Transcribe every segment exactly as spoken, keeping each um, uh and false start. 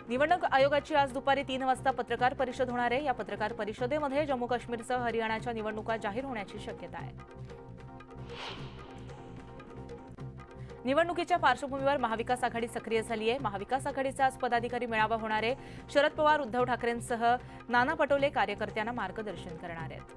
निवडणूक आयोगाची आज दुपारी तीन वाजता पत्रकार परिषद होणार आहे। या पत्रकार परिषदेमध्ये जम्मू काश्मीरसह हरियाणाच्या निवडणुका जाहीर होण्याची शक्यता आहे। निवडणुकीच्या पार्श्वभूमीवर महाविकास आघाडी सक्रिय झाली आहे। महाविकास आघाडीचा आज पदाधिकारी मेळावा होणार आहे। शरद पवार, उद्धव ठाकरेंसह नाना पटोले कार्यकर्त्यांना मार्गदर्शन करणार आहेत।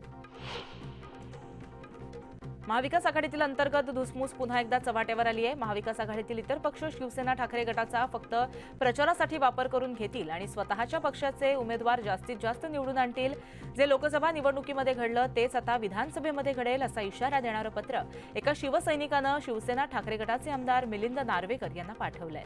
महाविकास आघाडीतील अंतर्गत धुसमूस पुन्हा एकदा चव्हाट्यावर आली आहे। महाविकास आघाडीतील इतर पक्ष शिवसेना ठाकरे गटाचा फक्त प्रचारासाठी वापर करून घेतील आणि स्वतःच्या पक्षाचे उमेदवार जास्तीत जास्त निवडून आणतील। जे लोकसभा निवडणुकीमध्ये घडलं तेच आता विधानसभेमध्ये घडेल असा इशारा देणारं पत्र एका शिवसैनिकानं शिवसेना ठाकरे गटाचे आमदार मिलिंद नार्वेकर यांना पाठवलंय।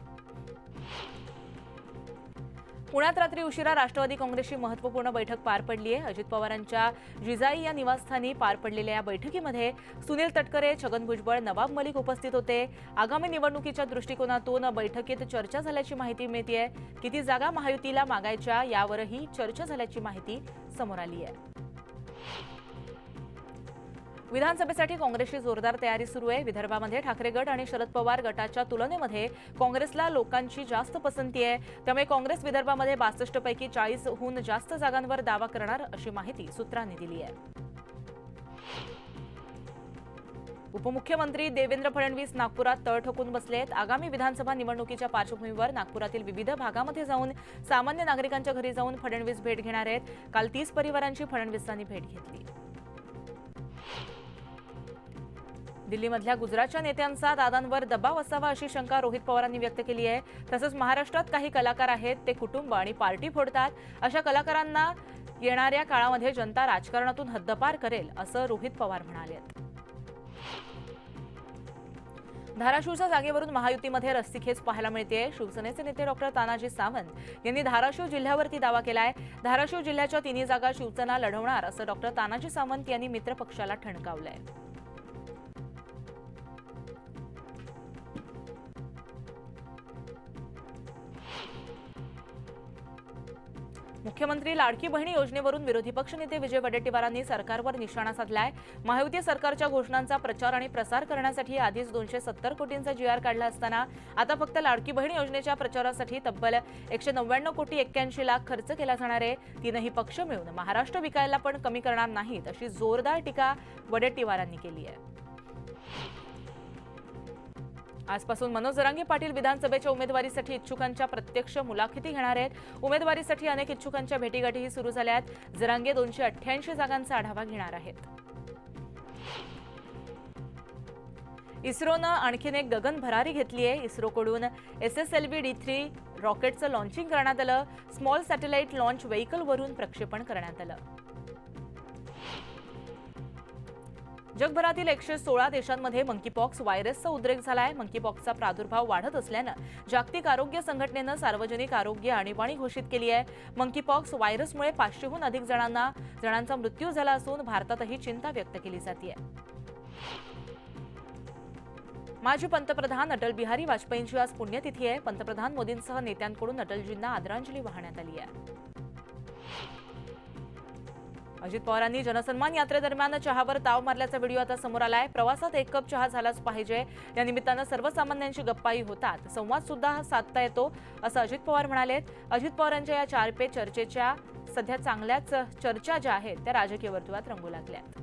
पुण्यात रात्री उशिरा राष्ट्रवादी काँग्रेसची महत्त्वपूर्ण बैठक पार पडली आहे। अजित पवारांच्या जिजाई या निवासस्थानी पार पडलेल्या या बैठकीमध्ये सुनील तटकरे, छगन भुजबळ, नवाब मलिक उपस्थित होते। आगामी निवडणुकीच्या दृष्टिकोनातून बैठकीत चर्चा झाल्याची माहिती मिळतेय। किती जागा महायुतीला मागायच्या यावरही चर्चा झाल्याची माहिती समोर आली आहे। विधानसभेसाठी काँग्रेसची जोरदार तयारी सुरू आहे। विदर्भामध्ये ठाकरे गट आणि शरद पवार गटाच्या तुलनेमध्ये काँग्रेसला लोकांची जास्त पसंती आहे। त्यामुळे काँग्रेस विदर्भामध्ये बासष्ट पैकी चाळीस हून जास्त जागांवर दावा करणार अशी माहिती सूत्रांनी दिली आहे। उपमुख्यमंत्री देवेंद्र फडणवीस नागपुरात तळ ठोकून बसलेत। आगामी विधानसभा निवडणुकीच्या पार्श्वभूमीवर नागपुरातील विविध भागामध्ये जाऊन सामान्य नागरिकांच्या घरी जाऊन फडणवीस भेट घेणार आहेत। काल तीस परिवारांची फडणवीसांनी भेट घेतली। दिल्लीमधल्या गुजरातच्या नेत्यांचा दादांवर दबाव असावा अशी शंका रोहित पवारांनी व्यक्त केली आहे। तसंच महाराष्ट्रात काही कलाकार आहेत ते कुटुंब आणि पार्टी फोडतात। अशा कलाकारांना येणाऱ्या काळामध्ये जनता राजकारणातून हद्दपार करेल असं रोहित पवार म्हणाले। धाराशिवच्या जागेवरून महायुतीमध्ये रस्सीखेच पाहायला मिळते। शिवसेनेचे नेते डॉक्टर तानाजी सावंत यांनी धाराशिव जिल्ह्यावरती दावा केलाय। धाराशिव जिल्ह्याच्या तिन्ही जागा शिवसेना लढवणार असं डॉक्टर तानाजी सावंत यांनी मित्र पक्षाला ठणकावलंय। मुख्यमंत्री लाडकी बहिणी योजनेवरून विरोधी पक्षनेते विजय वडेट्टीवारांनी सरकारवर निशाणा साधलाय। महायुती सरकारच्या घोषणांचा प्रचार आणि प्रसार करण्यासाठी आधीच दोनशे सत्तर कोटींचा जी आर काढला असताना आता फक्त लाडकी बहिणी योजनेच्या प्रचारासाठी तब्बल एकशे नव्याण्णव कोटी एक्क्याऐंशी लाख खर्च केला जाणार आहे। तीनही पक्ष मिळून महाराष्ट्र विकायला पण कमी करणार नाहीत अशी जोरदार टीका वडेट्टीवारांनी केली आहे। आजपासून मनोज जरांगे पाटील विधानसभेच्या उमेदवारीसाठी इच्छुकांच्या प्रत्यक्ष मुलाखती घेणार आहेत। उमेदवारीसाठी अनेक इच्छुकांच्या भेटीगाठीही सुरू झाल्या आहेत। जरांगे दोनशे अठ्ठ्याऐंशी जागांचा आढावा घेणार आहेत। इस्रोनं आणखीन एक गगन भरारी घेतली आहे। इस्रोकडून S S L V D three रॉकेटचं लॉन्चिंग करण्यात आलं। स्मॉल सॅटेलाइट लॉन्च व्हेइकलवरून प्रक्षेपण करण्यात आलं। जगभरातील एकशे सोळा देशांमध्ये मंकीपॉक्स व्हायरसचा उद्रेक झालाय। मंकीपॉक्सचा प्रादुर्भाव वाढत असल्यानं जागतिक आरोग्य संघटनेनं सार्वजनिक आरोग्य आणीबाणी घोषित केली आहे। मंकीपॉक्स व्हायरसमुळे पाचशेहून अधिक जणांना जणांचा मृत्यू झाला असून भारतातही चिंता व्यक्त केली जाते। माजी पंतप्रधान अटल बिहारी वाजपेयींची आज पुण्यतिथी आहे। पंतप्रधान मोदींसह नेत्यांकडून अटलजींना आदरांजली वाहण्यात आली आहे। अजित पवारांनी जनसन्मान यात्रेदरम्यान चहावर ताव मारल्याचा व्हिडिओ आता समोर आलाय। प्रवासात एक कप चहा झालाच पाहिजे। या निमित्तानं सर्वसामान्यांची गप्पाही होतात, संवाद सुद्धा साधता येतो असं अजित पवार म्हणाले। अजित पवारांच्या या चार पे चर्चेच्या सध्या चांगल्याच चर्चा ज्या आहेत त्या राजकीय वर्तुळात रंगू लागल्यात।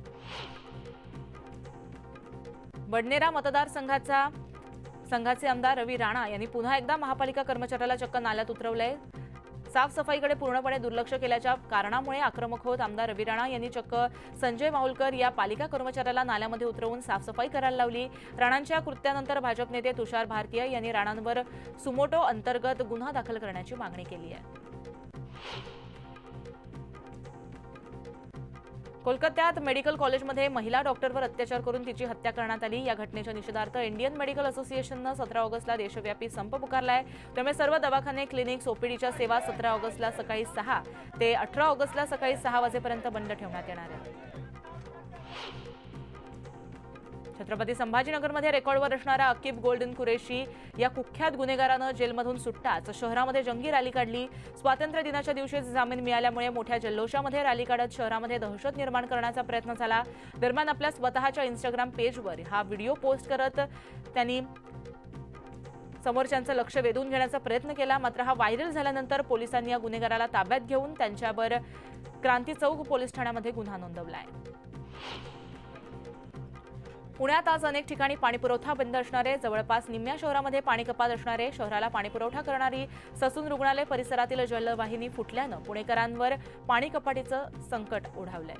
बडनेरा मतदारसंघाचा संघाचे आमदार रवी राणा यांनी पुन्हा एकदा महापालिका कर्मचाऱ्याला चक्क नाल्यात उतरवलंय। साफसफाईकडे पूर्णपणे दुर्लक्ष केल्याच्या कारणामुळे आक्रमक होत आमदार रवी राणा यांनी चक्क संजय माहुलकर या पालिका कर्मचाऱ्याला नाल्यामध्ये उतरवून साफसफाई करायला लावली। राणांच्या कृत्यानंतर भाजप नेते तुषार भारतीय यांनी राणांवर सुमोटो अंतर्गत गुन्हा दाखल करण्याची मागणी केली आहे। कोलकात्यात मेडिकल कॉलेजमध्ये महिला डॉक्टरवर अत्याचार करून तिची हत्या करण्यात आली। या घटनेच्या निषेधार्थ इंडियन मेडिकल असोसिएशननं सतरा ऑगस्टला देशव्यापी संप पुकारलाय। त्यामुळे सर्व दवाखाने, क्लिनिक्स, ओपीडीच्या सेवा सतरा ऑगस्टला सकाळी सहा ते अठरा ऑगस्टला सकाळी सहा वाजेपर्यंत बंद ठेवण्यात येणार आहे। छत्रपती संभाजीनगरमध्ये रेकॉर्डवर असणारा अकीब गोल्डन कुरेशी या कुख्यात गुन्हेगारानं जेलमधून सुटताच शहरामध्ये जंगी रॅली काढली। स्वातंत्र्य दिनाच्या दिवशी जामीन मिळाल्यामुळे मोठ्या जल्लोषामध्ये रॅली काढत शहरामध्ये दहशत निर्माण करण्याचा प्रयत्न झाला। दरम्यान आपल्या स्वतःच्या इंस्टाग्राम पेजवर हा व्हिडिओ पोस्ट करत त्यांनी समोरच्यांचं लक्ष वेधून घेण्याचा प्रयत्न केला, मात्र हा व्हायरल झाल्यानंतर पोलिसांनी या गुन्हेगाराला ताब्यात घेऊन त्यांच्यावर क्रांती चौक पोलीस ठाण्यामध्ये गुन्हा नोंदवला आहे. पुण्यात आज अनेक ठिकाणी पाणीपुरवठा बंद असणार आहे. जवळपास निम्म्या शहरामध्ये पाणी कपात असणार आहे. शहराला पाणीपुरवठा करणारी ससून रुग्णालय परिसरातील जलवाहिनी फुटल्यानं पुणेकरांवर पाणी कपातीचं संकट ओढावलंय.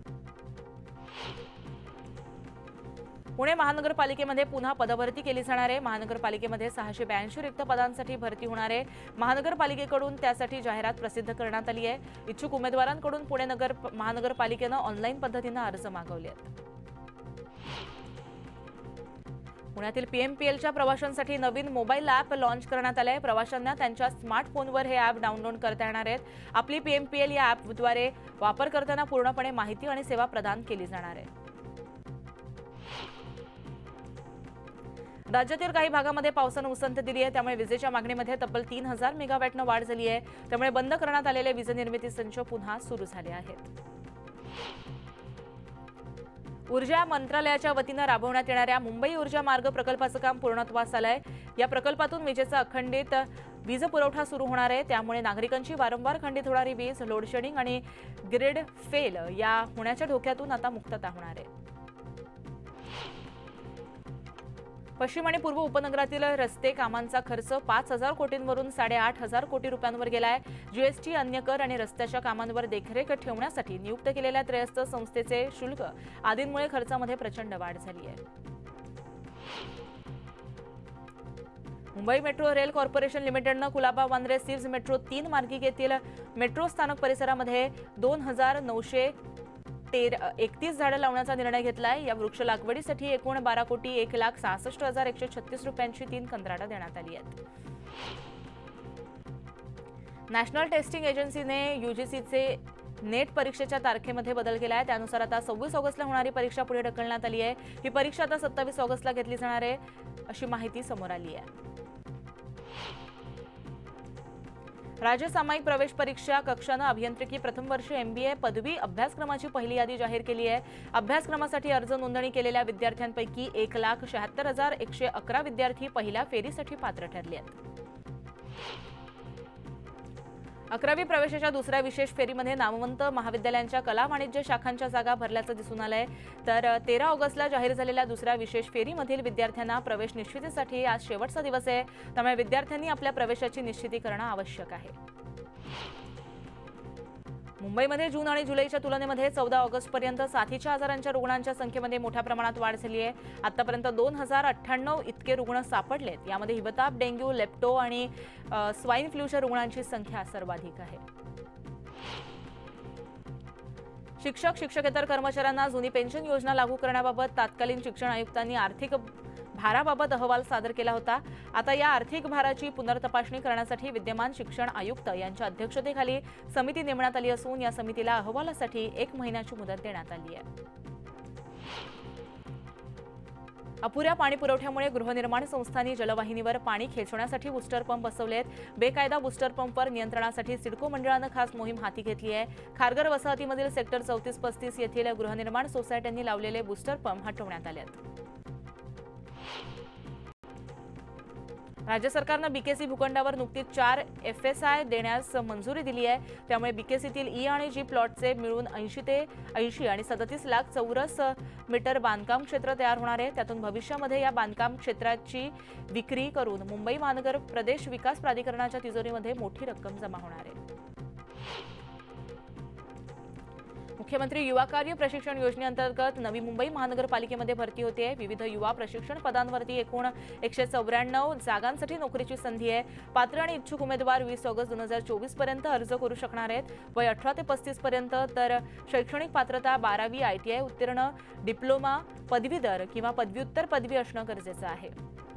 पुणे महानगरपालिकेमध्ये पुन्हा पदभरती केली जाणार आहे. महानगरपालिकेमध्ये सहाशे ब्याऐंशी रिक्त पदांसाठी भरती होणार आहे. महानगरपालिकेकडून त्यासाठी जाहिरात प्रसिद्ध करण्यात आली आहे. इच्छुक उमेदवारांकडून पुणे नगर महानगरपालिकेनं ऑनलाईन पद्धतीनं अर्ज मागवले आहेत. पुण्यातील पीएमपीएलच्या प्रवाशांसाठी नवीन मोबाईल ॲप लॉन्च करण्यात आले आहे. प्रवाशांना त्यांच्या स्मार्टफोनवर हे ॲप डाउनलोड करता येणार आहेत. आपली पीएमपीएल या ॲपद्वारे वापरकर्त्यांना पूर्णपणे माहिती आणि सेवा प्रदान केली जाणार आहे. राज्यातील काही भागामध्ये पावसानं उसंत दिली आहे. त्यामुळे विजेच्या मागणीमध्ये तब्बल तीन हजार मेगावॅटनं वाढ झाली आहे. त्यामुळे बंद करण्यात आलेले वीज निर्मिती संच पुन्हा सुरू झाले आहेत. ऊर्जा मंत्रालयाच्या वतीनं राबवण्यात येणाऱ्या मुंबई ऊर्जा मार्ग प्रकल्पाचं काम पूर्णत्वास आलंय. या प्रकल्पातून विजेचा अखंडित वीज पुरवठा सुरू होणार आहे. त्यामुळे नागरिकांची वारंवार खंडित होणारी वीज, लोडशेडिंग आणि ग्रिड फेल या होण्याच्या धोक्यातून आता मुक्तता होणार आहे. पश्चिम आणि पूर्व उपनगरातील रस्ते कामांचा खर्च पाच हजार कोटींवरून साडेआठ हजार कोटी रुपयांवर गेलाय. जीएसटी, अन्य कर आणि रस्त्याच्या कामांवर देखरेख ठेवण्यासाठी नियुक्त केलेल्या त्रयस्थ संस्थेचे शुल्क आदींमुळे खर्चामध्ये प्रचंड वाढ झाली आहे. मुंबई मेट्रो रेल कॉर्पोरेशन लिमिटेडनं कुलाबा वांद्रे सिव्ज मेट्रो तीन मार्गिकेतील मेट्रो स्थानक परिसरामध्ये दोन हजार नऊशे तेरा एकतीस झाडं लावण्याचा निर्णय घेतलाय. या वृक्ष लागवडीसाठी एकूण बारा कोटी एक लाख सहासष्ट हजार एकशे छत्तीस रुपयांची तीन कंत्राटं देण्यात आली आहेत. नॅशनल टेस्टिंग एजन्सीने यूजीसीचे नेट परीक्षेच्या तारखेमध्ये बदल केला आहे. त्यानुसार आता सव्वीस ऑगस्टला होणारी परीक्षा पुढे ढकलण्यात आली आहे. ही परीक्षा आता सत्तावीस ऑगस्टला घेतली जाणार आहे अशी माहिती समोर आली आहे. राज्य सामायिक प्रवेश परीक्षा कक्षानं अभियांत्रिकी प्रथम वर्ष एमबीए पदवी अभ्यासक्रमाची पहिली यादी जाहीर केली आहे. अभ्यासक्रमासाठी अर्ज नोंदणी केलेल्या विद्यार्थ्यांपैकी एक लाख शहात्तर हजार एकशे अकरा विद्यार्थी पहिल्या फेरीसाठी पात्र ठरले आहेत. अकरावी प्रवेशाच्या दुसऱ्या विशेष फेरीमध्ये नामवंत महाविद्यालयांच्या कला वाणिज्य शाखांच्या जागा भरल्याचं दिसून आलंय. तर तेरा ऑगस्टला जाहीर झालेल्या दुसऱ्या विशेष फेरीमधील विद्यार्थ्यांना प्रवेश निश्चितीसाठी आज शेवटचा दिवस आहे. त्यामुळे विद्यार्थ्यांनी आपल्या प्रवेशाची निश्चिती करणं आवश्यक आहे. मुंबईमध्ये जून आणि जुलैच्या तुलनेमध्ये चौदा ऑगस्टपर्यंत साथीच्या आजारांच्या रुग्णांच्या संख्येमध्ये मोठ्या प्रमाणात वाढ झाली आहे. आतापर्यंत दोन हजार अठ्ठ्याण्णव इतके रुग्ण सापडलेत. यामध्ये हिवताप, डेंग्यू, लेप्टो आणि स्वाईन फ्लूच्या रुग्णांची संख्या सर्वाधिक आहे. शिक्षक शिक्षकेतर कर्मचाऱ्यांना जुनी पेन्शन योजना लागू करण्याबाबत तत्कालीन शिक्षण आयुक्तांनी आर्थिक भाराबाबत अहवाल सादर केला होता. आता या आर्थिक भाराची पुनर्तपासणी करण्यासाठी विद्यमान शिक्षण आयुक्त यांच्या अध्यक्षतेखाली समिती नेमण्यात आली असून या समितीला अहवालासाठी एक महिन्याची मुदत देण्यात आली आहे. अपुऱ्या पाणी पुरवठ्यामुळे गृहनिर्माण संस्थांनी जलवाहिनीवर पाणी खेचण्यासाठी बूस्टर पंप बसवलेत. बेकायदा बूस्टर पंपवर नियंत्रणासाठी सिडको मंडळानं खास मोहीम हाती घेतली आहे. खारघर वसाहतीमधील सेक्टर चौतीस पस्तीस येथील गृहनिर्माण सोसायट्यांनी लावलेले बूस्टर पंप हटवण्यात आले आहेत. राज्य सरकारनं बीकेसी भूखंडावर नुकतीच चार एफएसआय देण्यास मंजुरी दिली आहे. त्यामुळे बीकेसीतील ई आणि जी प्लॉटचे मिळून ऐंशी ते ऐंशी आणि सदतीस लाख चौरस मीटर बांधकाम क्षेत्र तयार होणार आहे. त्यातून भविष्यामध्ये या बांधकाम क्षेत्राची विक्री करून मुंबई महानगर प्रदेश विकास प्राधिकरणाच्या तिजोरीमध्ये मोठी रक्कम जमा होणार आहे. मुख्यमंत्री युवा कार्य प्रशिक्षण योजनेअंतर्गत नवी मुंबई महानगरपालिकेमध्ये भरती होते. विविध युवा प्रशिक्षण पदांवरती एकूण एकशे चौऱ्याण्णव जागांसाठी नोकरीची संधी आहे. पात्र आणि इच्छुक उमेदवार वीस ऑगस्ट दोन हजार चोवीस पर्यंत अर्ज करू शकणार आहेत. वय अठरा ते पस्तीस पर्यंत, तर शैक्षणिक पात्रता बारावी, आयटीआय उत्तीर्ण, डिप्लोमा, पदवीधर किंवा पदव्युत्तर पदवी असणं गरजेचं आहे.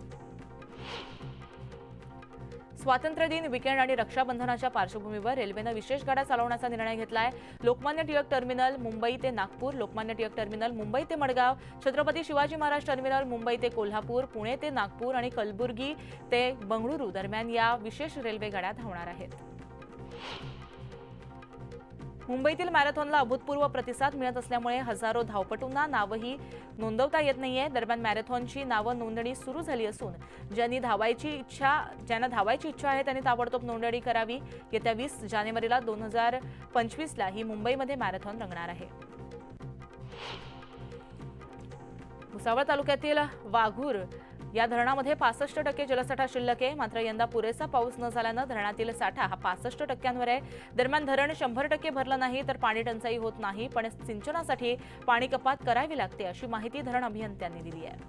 स्वातंत्र्य दिन, विकेंड आणि रक्षाबंधनाच्या पार्श्वभूमीवर रेल्वेनं विशेष गाड्या चालवण्याचा निर्णय घेतलाय. लोकमान्य टिळक टर्मिनल मुंबई ते नागपूर, लोकमान्य टिळक टर्मिनल मुंबई ते मडगाव, छत्रपती शिवाजी महाराज टर्मिनल मुंबई ते कोल्हापूर, पुणे ते नागपूर आणि कलबुर्गी ते बंगळुरू दरम्यान या विशेष रेल्वे गाड्या धावणार आहेत. मुंबईतील मॅरेथॉनला अभूतपूर्व प्रतिसाद मिळत असल्यामुळे हजारो धावपटूंना नावही नोंदवता येत नाहीये। दरम्यान मॅरेथॉनची नाव नोंदणी सुरू झाली असून ज्यांनी धावायची इच्छा ज्यांना धावायची इच्छा आहे त्यांनी ताबडतोब नोंदणी करावी। येत्या वीस जानेवारीला दोन हजार पंचवीस ला ही मुंबईमध्ये मॅरेथॉन रंगणार आहे। भुसावळ तालुक्यातील वाघूर या धरणामध्ये पासष्ट टक्के जलसाठा शिल्लक आहे। मात्र यंदा पुरेसा पाऊस न झाल्यानं धरणातील साठा हा पासष्ट टक्क्यांवर आहे। दरम्यान धरण शंभर टक्के भरलं नाही तर पाणी टंचाई होत नाही, पण सिंचनासाठी पाणी कपात करावी लागते अशी माहिती धरण अभियंत्यांनी दिली आहे।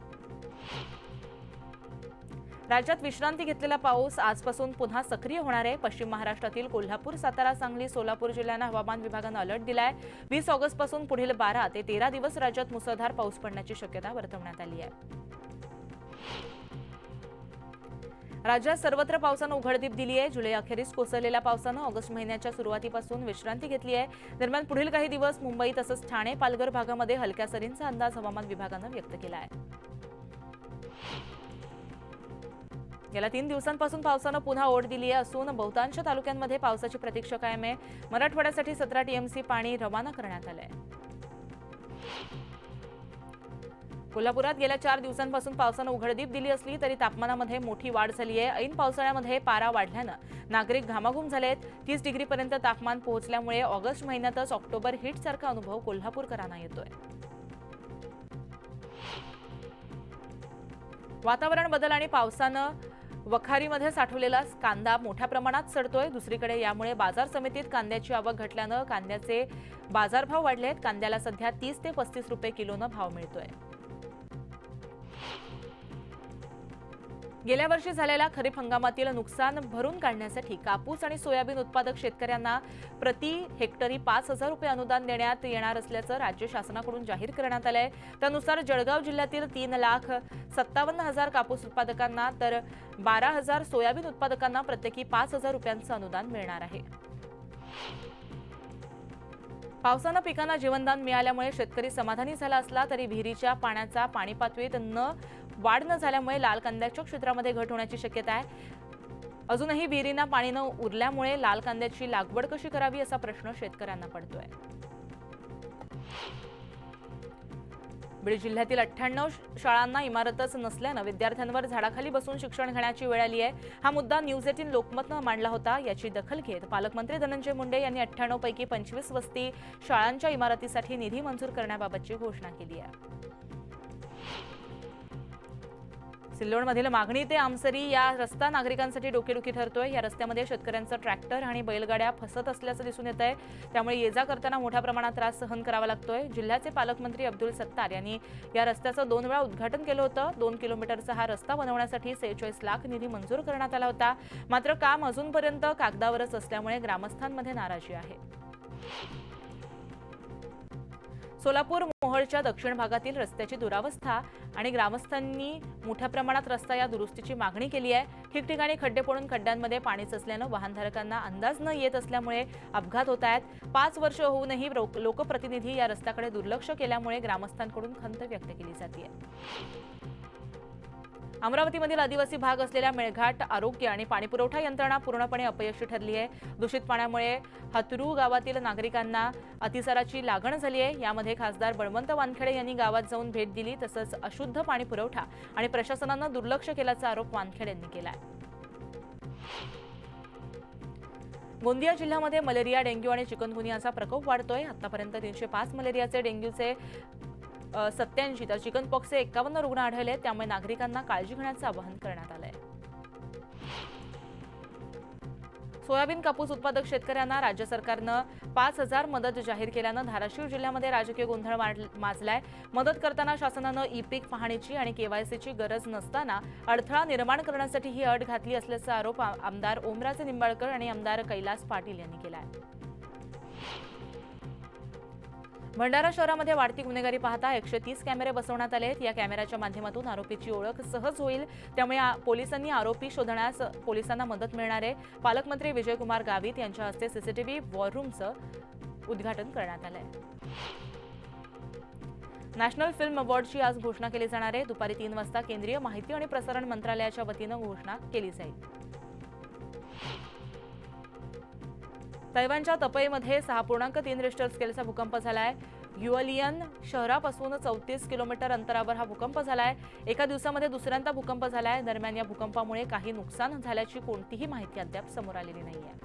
राज्यात विश्रांती घेतलेला पाऊस आजपासून पुन्हा सक्रिय होणार आहे। पश्चिम महाराष्ट्रातील कोल्हापूर, सातारा, सांगली, सोलापूर जिल्ह्यांना हवामान विभागानं अलर्ट दिलाय। वीस ऑगस्ट पासून पुढील बारा ते तेरा दिवस राज्यात मुसळधार पाऊस पडण्याची शक्यता वर्तवण्यात आली आहे। राज्यात सर्वत्र पावसानं उघडदीप दिली आहे। जुलै अखेरीस कोसळलेल्या पावसानं ऑगस्ट महिन्याच्या सुरुवातीपासून विश्रांती घेतली आहे। दरम्यान पुढील काही दिवस मुंबई तसंच ठाणे, पालघर भागामध्ये हलक्या सरींचा अंदाज हवामान विभागानं व्यक्त केला आहे। गेल्या तीन दिवसांपासून पावसानं पुन्हा ओढ दिली आहे असून बहुतांश तालुक्यांमध्ये पावसाची प्रतीक्षा कायम आहे। मराठवाड्यासाठी सतरा टीएमसी पाणी रवाना करण्यात आलंय। कोल्हापुरात गेल्या चार दिवसांपासून पावसानं उघडदीप दिली असली तरी तापमानामध्ये मोठी वाढ झाली आहे। ऐन पावसाळ्यामध्ये पारा वाढल्यानं नागरिक घामाघूम झालेत। तीस डिग्रीपर्यंत तापमान पोहोचल्यामुळे ऑगस्ट महिन्यातच ऑक्टोबर हिटसारखा अनुभव कोल्हापूरकरांना येतोय। वातावरण बदल आणि पावसानं वखारीमध्ये साठवलेला कांदा मोठ्या प्रमाणात सडतोय। दुसरीकडे यामुळे बाजार समितीत कांद्याची आवक घटल्यानं कांद्याचे बाजारभाव वाढलेत। कांद्याला सध्या तीस ते पस्तीस रुपये किलोनं भाव मिळतोय। गेल्या वर्षी झालेल्या खरीप हंगामातील नुकसान भरून काढण्यासाठी कापूस आणि सोयाबीन उत्पादक शेतकऱ्यांना प्रति हेक्टरी पाच हजार रुपये अनुदान देण्यात येणार असल्याचं राज्य शासनाकडून जाहीर करण्यात आलंय। त्यानुसार जळगाव जिल्ह्यातील तीन लाख सत्तावन्न हजार कापूस उत्पादकांना तर बारा हजार सोयाबीन उत्पादकांना प्रत्येकी पाच हजार रुपयांचं अनुदान मिळणार आहे। पावसानं पिकांना जीवनदान मिळाल्यामुळे शेतकरी समाधानी झाला असला तरी विहिरीच्या पाण्याचा पाणी पातळीत न वाढ न झाल्यामुळे लाल कांद्याच्या क्षेत्रामध्ये घट होण्याची शक्यता आहे। अजूनही विहिरींना पाणी न उरल्यामुळे लाल कांद्याची लागवड कशी करावी असा प्रश्न शेतकऱ्यांना पडतोय। बीड जिल्ह्यातील अठ्ठ्याण्णव शाळांना इमारतच नसल्यानं विद्यार्थ्यांवर झाडाखाली बसून शिक्षण घेण्याची वेळ आली आहे। हा मुद्दा न्यूज एटीन लोकमतनं मांडला होता। याची दखल घेत पालकमंत्री धनंजय मुंडे यांनी अठ्ठ्याण्णव पैकी पंचवीस वस्ती शाळांच्या इमारतीसाठी निधी मंजूर करण्याबाबतची घोषणा केली आहे। सिल्लोडमधील मागणी ते आमसरी या रस्ता नागरिकांसाठी डोकेदुखी ठरतोय। या रस्त्यामध्ये शेतकऱ्यांचं ट्रॅक्टर आणि बैलगाड्या फसत असल्याचं दिसून येत आहे। त्यामुळे ये जा करताना मोठ्या प्रमाणात त्रास सहन करावा लागतोय। जिल्ह्याचे पालकमंत्री अब्दुल सत्तार यांनी या रस्त्याचं दोन वेळा उद्घाटन केलं होतं। दोन किलोमीटरचा हा रस्ता बनवण्यासाठी सेहेचाळीस लाख निधी मंजूर करण्यात आला होता। मात्र काम अजूनपर्यंत कागदावरच असल्यामुळे ग्रामस्थांमध्ये नाराजी आहे। सोलापूर मोहोळच्या दक्षिण भागातील रस्त्याची दुरावस्था आणि ग्रामस्थांनी मोठ्या प्रमाणात रस्ता या दुरुस्तीची मागणी केली आहे। ठिकठिकाणी खड्डे पडून खड्ड्यांमध्ये पाणीच असल्यानं वाहनधारकांना अंदाज न येत असल्यामुळे अपघात होत आहेत। पाच वर्ष होऊनही लोकप्रतिनिधी या रस्त्याकडे दुर्लक्ष केल्यामुळे ग्रामस्थांकडून खंत व्यक्त केली जाते। अमरावतीमधील आदिवासी भाग असलेल्या मेळघाट आरोग्य आणि पाणीपुरवठा यंत्रणा पूर्णपणे अपयशी ठरली आहे। दूषित पाण्यामुळे हतरू गावातील नागरिकांना अतिसाराची लागण झाली आहे। यामध्ये खासदार बळवंत वानखेडे यांनी गावात जाऊन भेट दिली तसंच अशुद्ध पाणी पुरवठा आणि प्रशासनानं दुर्लक्ष केल्याचा आरोप वानखेडे यांनी केला आहे। गोंदिया जिल्ह्यामध्ये मलेरिया, डेंग्यू आणि चिकनगुनियाचा प्रकोप वाढतोय। आतापर्यंत तीनशे पाच मलेरियाचे, डेंग्यूचे सत्याऐंशी तर चिकनपॉक्सचे एक्कावन्न रुग्ण आढळले। त्यामुळे नागरिकांना काळजी घेण्याचं आवाहन करण्यात आलंय। सोयाबीन कापूस उत्पादक शेतकऱ्यांना राज्य सरकारनं पाच हजार मदत जाहीर केल्यानं धाराशिव जिल्ह्यामध्ये राजकीय गोंधळ माजलाय। मदत करताना शासनानं ई पीक पाहणीची आणि केवायसीची गरज नसताना अडथळा निर्माण करण्यासाठी ही अट घातली असल्याचा आरोप आमदार ओमराजे निंबाळकर आणि आमदार कैलास पाटील यांनी केला आहे। भंडारा शहरामध्ये वाढती गुन्हेगारी पाहता एकशे तीस कॅमेरे बसवण्यात आले। या कॅमेऱ्याच्या माध्यमातून आरोपीची ओळख सहज होईल, त्यामुळे पोलिसांनी आरोपी शोधण्यास पोलिसांना मदत मिळणार आहे। पालकमंत्री विजयकुमार गावित यांच्या हस्ते सीसीटीव्ही वॉर रूमचं उद्घाटन करण्यात आलंय। नॅशनल फिल्म अवॉर्डची आज घोषणा केली जाणार आहे। दुपारी तीन वाजता केंद्रीय माहिती आणि प्रसारण मंत्रालयाच्या वतीनं घोषणा केली जाईल। तैवानच्या तपईमध्ये सहा पूर्णांक तीन रिश्टर स्केलचा भूकंप झालाय. युअलियन शहरापासून चौतीस किलोमीटर अंतरावर हा भूकंप झालाय. एका दिवसामध्ये दुसऱ्यांदा भूकंप झालाय. दरम्यान या भूकंपामुळे काही नुकसान झाल्याची कोणतीही माहिती अद्याप समोर आलेली नाहीये.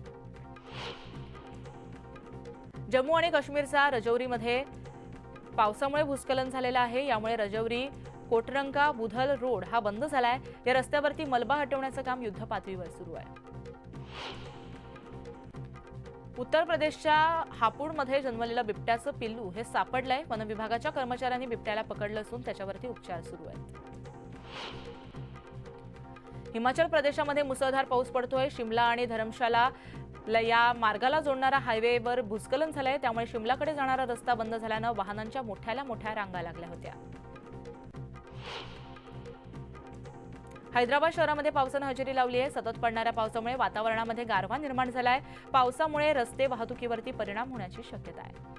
जम्मू आणि काश्मीरचा रजौरीमध्ये पावसामुळे भूस्खलन झालेलं आहे. यामुळे रजौरी कोटरंगा बुधल रोड हा बंद झालाय. या रस्त्यावरती मलबा हटवण्याचं काम युद्धपातळीवर सुरू आहे. उत्तर प्रदेशच्या हापुडमध्ये जन्मलेलं बिबट्याचं पिल्लू हे सापडलंय. वन विभागाच्या कर्मचाऱ्यांनी बिबट्याला पकडलं असून त्याच्यावरती उपचार सुरू आहेत. हिमाचल प्रदेशामध्ये मुसळधार पाऊस पडतोय. शिमला आणि धर्मशाला या मार्गाला जोडणारा हायवेवर भूस्खलन झालंय. त्यामुळे शिमलाकडे जाणारा रस्ता बंद झाल्यानं वाहनांच्या मोठ्याला मोठ्या रांगा लागल्या होत्या. हैदराबाद शहरामध्ये पावसानं हजेरी लावली आहे. सतत पडणाऱ्या पावसामुळे वातावरणामध्ये गारवा निर्माण झालाय. पावसामुळे रस्ते वाहतुकीवरती परिणाम होण्याची शक्यता आहे.